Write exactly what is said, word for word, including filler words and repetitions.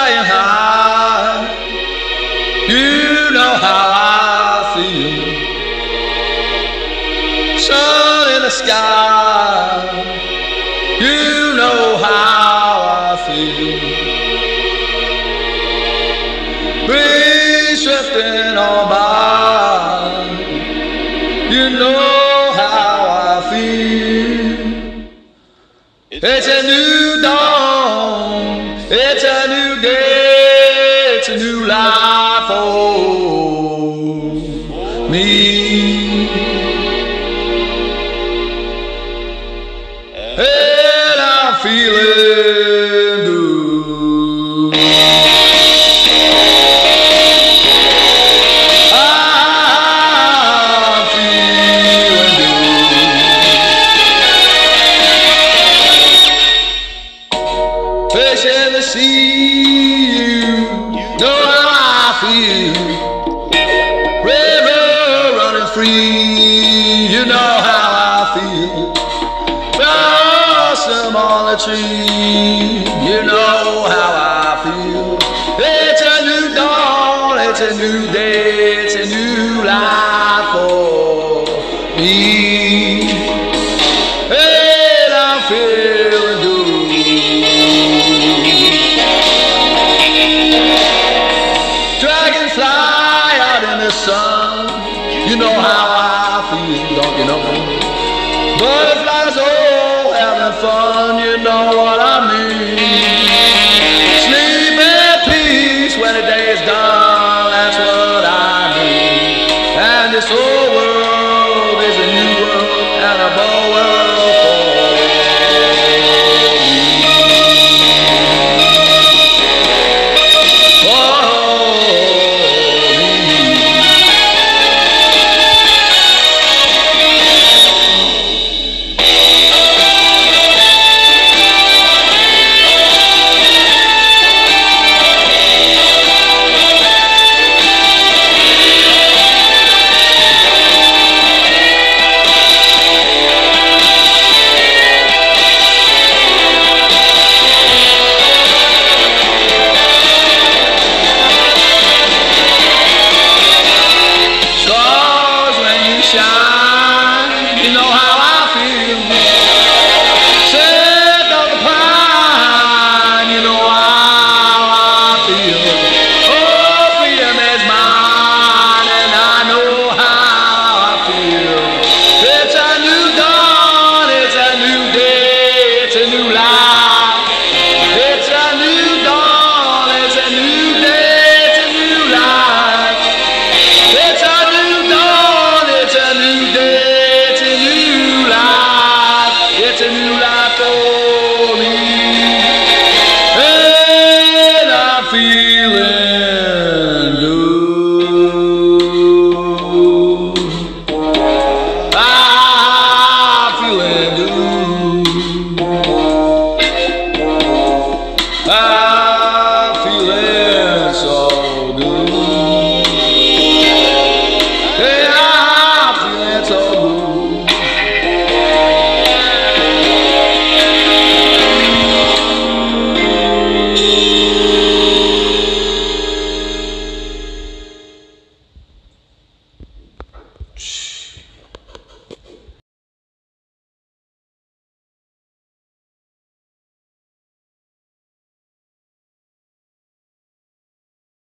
flying high. You know how I feel. Sun in the sky. You know how I feel. Breeze drifting on by. You know how I feel. It's a new dawn. It's a new day. It's a new life for me. And I'm feeling good. I'm feeling good. Fish in the sea, you know how I feel. River running free, you know how I feel. Blossom on the tree, you know how I feel. It's a new dawn, it's a new day, it's a new life for me. And I'm feeling good. Dragonfly out in the sun, you know how I feel, don't you know? Butterflies, oh, having fun, you know what I